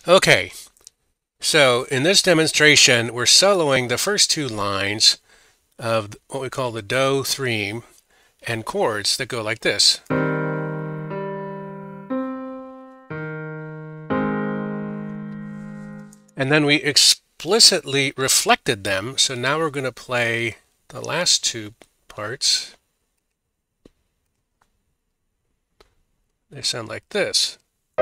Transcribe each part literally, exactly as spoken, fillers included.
Okay, so in this demonstration, we're soloing the first two lines of what we call the Do theme and chords that go like this. And then we explicitly reflected them, so now we're going to play the last two parts. They sound like this.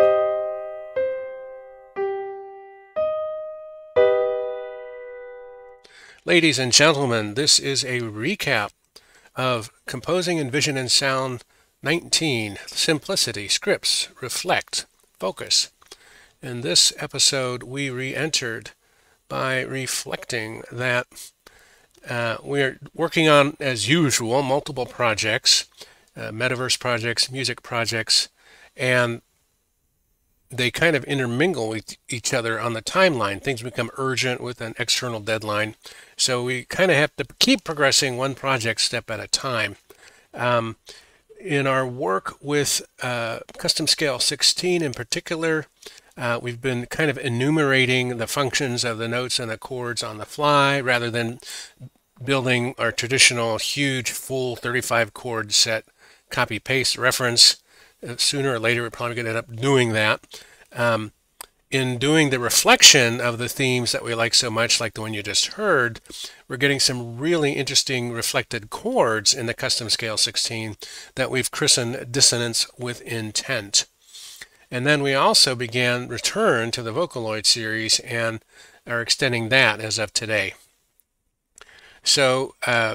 Ladies and gentlemen, this is a recap of Composing in Vision and Sound nineteen, Simplicity, Scripts, Reflect, Focus. In this episode, we re-entered by reflecting that uh, we're working on, as usual, multiple projects, uh, metaverse projects, music projects, and they kind of intermingle with each other on the timeline. Things become urgent with an external deadline. So we kind of have to keep progressing one project step at a time. Um, in our work with uh, Custom Scale sixteen in particular, uh, we've been kind of enumerating the functions of the notes and the chords on the fly rather than building our traditional huge full thirty-five chord set copy-paste reference. Sooner or later, we're probably going to end up doing that. Um, in doing the reflection of the themes that we like so much, like the one you just heard, we're getting some really interesting reflected chords in the Custom Scale sixteen that we've christened Dissonance with Intent. And then we also began Return to the Vocaloid series and are extending that as of today. So, uh,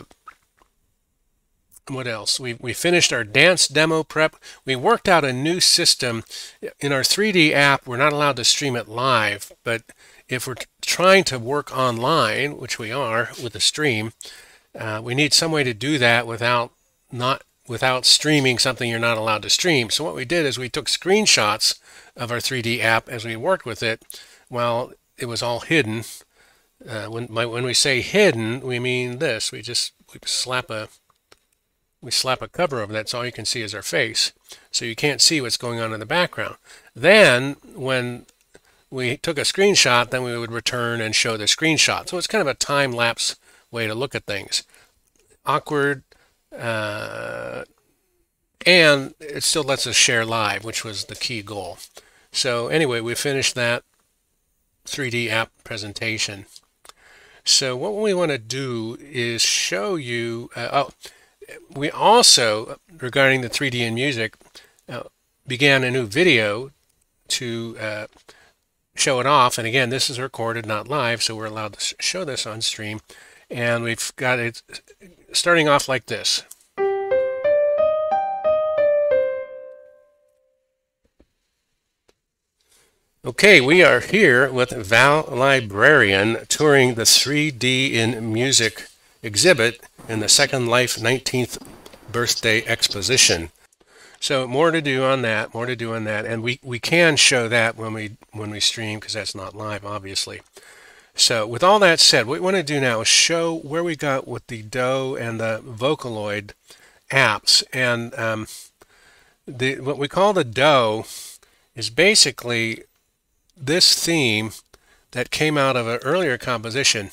what else? We, we finished our dance demo prep. We worked out a new system. In our three D app, we're not allowed to stream it live, but if we're trying to work online, which we are with the stream, uh, we need some way to do that without not without streaming something you're not allowed to stream. So what we did is we took screenshots of our three D app as we worked with it while it was all hidden. Uh, when, my, when we say hidden, we mean this. We just we slap a We slap a cover over that, so all you can see is our face. So you can't see what's going on in the background. Then, when we took a screenshot, then we would return and show the screenshot. So it's kind of a time-lapse way to look at things. Awkward, uh, and it still lets us share live, which was the key goal. So anyway, we finished that three D app presentation. So what we want to do is show you... Uh, oh. We also, regarding the three D in music, uh, began a new video to uh, show it off. And again, this is recorded, not live, so we're allowed to show this on stream. And we've got it starting off like this. Okay, we are here with Val Librarian touring the three D in music exhibit in the Second Life nineteenth Birthday Exposition. So more to do on that, more to do on that, and we, we can show that when we when we stream because that's not live, obviously. So with all that said, what we want to do now is show where we got with the Do and the Vocaloid apps. And um, the what we call the Do is basically this theme that came out of an earlier composition.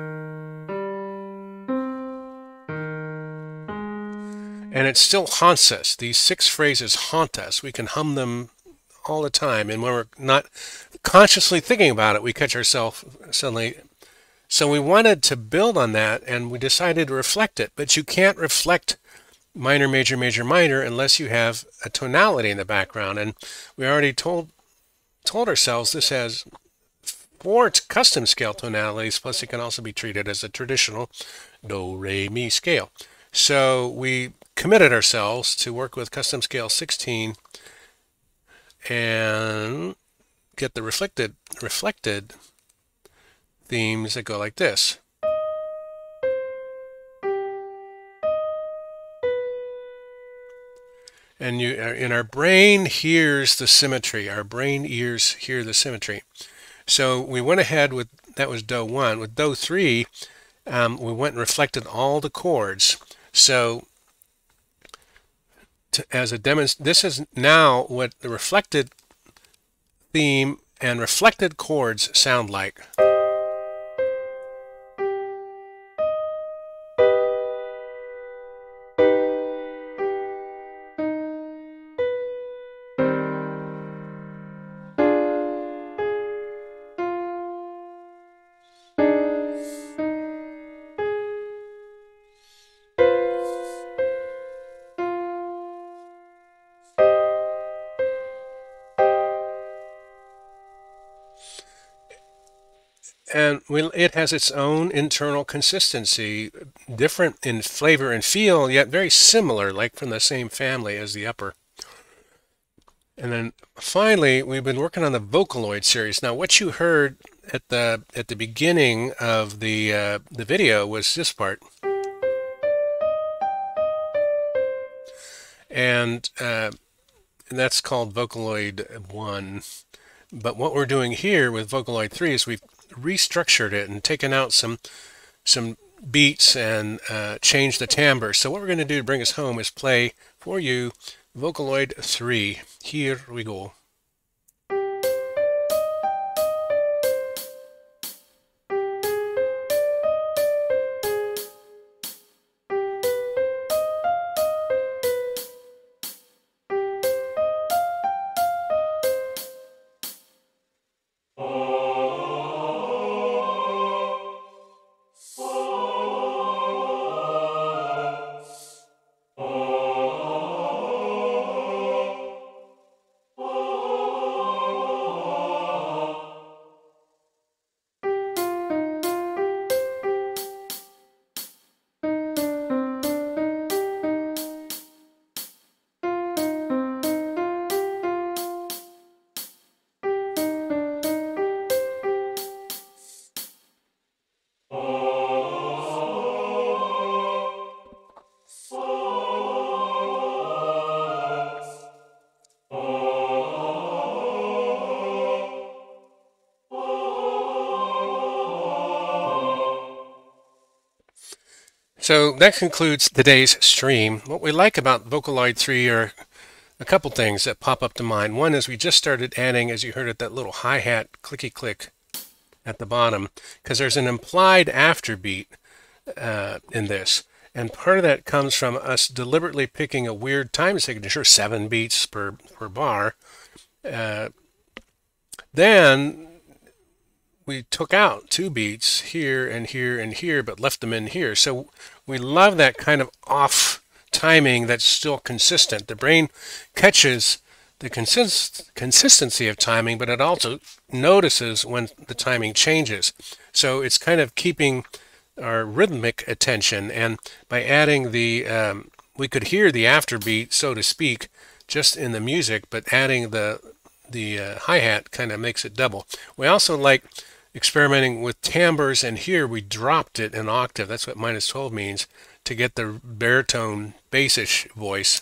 And it still haunts us. These six phrases haunt us. We can hum them all the time. And when we're not consciously thinking about it, we catch ourselves suddenly. So we wanted to build on that, and we decided to reflect it. But you can't reflect minor, major, major, minor unless you have a tonality in the background. And we already told told ourselves this has four custom scale tonalities, plus it can also be treated as a traditional Do, Re, Mi scale. So we committed ourselves to work with Custom Scale sixteen and get the reflected reflected themes that go like this. And you, in our brain hears the symmetry. Our brain ears hear the symmetry. So we went ahead with, that was Do one. With Do three, um, we went and reflected all the chords. So to, as a demonstration, this is now what the reflected theme and reflected chords sound like. And we, it has its own internal consistency, different in flavor and feel, yet very similar, like from the same family as the upper. And then finally, we've been working on the vocaloid series. Now, what you heard at the at the beginning of the uh, the video was this part, and, uh, and that's called vocaloid one. But what we're doing here with vocaloid three is we've restructured it and taken out some some beats and uh, changed the timbre. So what we're going to do to bring us home is play for you vocaloid three. Here we go. So that concludes today's stream. What we like about vocaloid three are a couple things that pop up to mind. One is we just started adding, as you heard it, that little hi-hat clicky click at the bottom, because there's an implied afterbeat uh, in this. And part of that comes from us deliberately picking a weird time signature, seven beats per, per bar. Uh, then we took out two beats here and here and here, but left them in here. So we love that kind of off timing that's still consistent. The brain catches the consist consistency of timing, but it also notices when the timing changes. So it's kind of keeping our rhythmic attention. And by adding the, um, we could hear the afterbeat, so to speak, just in the music, but adding the, the uh, hi-hat kind of makes it double. We also like experimenting with timbres, and here we dropped it an octave. That's what minus twelve means, to get the baritone bassish voice.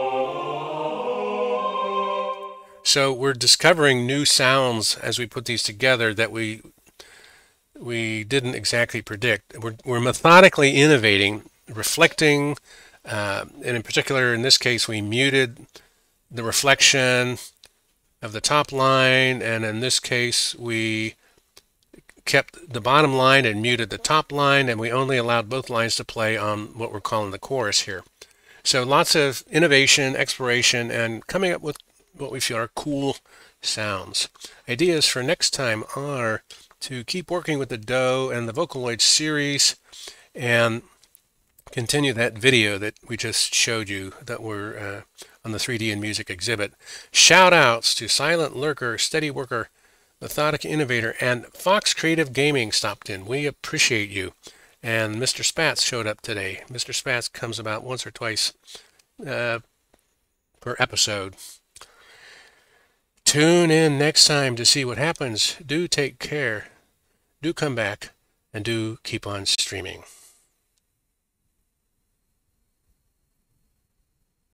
So we're discovering new sounds as we put these together that we we didn't exactly predict. We're, we're methodically innovating, reflecting, uh, and in particular in this case we muted the reflection of the top line, and in this case we kept the bottom line and muted the top line, and we only allowed both lines to play on what we're calling the chorus here. So lots of innovation, exploration, and coming up with what we feel are cool sounds. Ideas for next time are to keep working with the Do and the Vocaloid series and continue that video that we just showed you that were uh, on the three D and Music exhibit. Shout outs to Silent Lurker, Steady Worker, Methodic Innovator, and Fox Creative Gaming stopped in. We appreciate you. And Mister Spatz showed up today. Mister Spatz comes about once or twice uh, per episode. Tune in next time to see what happens. Do take care. Do come back. And do keep on streaming.